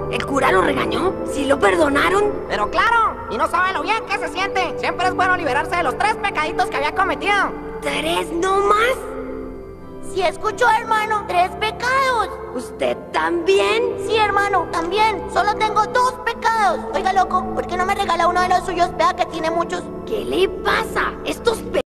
¿El cura lo regañó? ¿Sí lo perdonaron? Pero claro, y no sabe lo bien que se siente. Siempre es bueno liberarse de los 3 pecaditos que había cometido. ¿3 no más? Sí, escuchó, hermano, 3 pecados. ¿Usted también? Sí, hermano, también. Solo tengo 2 pecados. Oiga, loco, ¿por qué no me regala uno de los suyos? Vea que tiene muchos. ¿Qué le pasa? Estos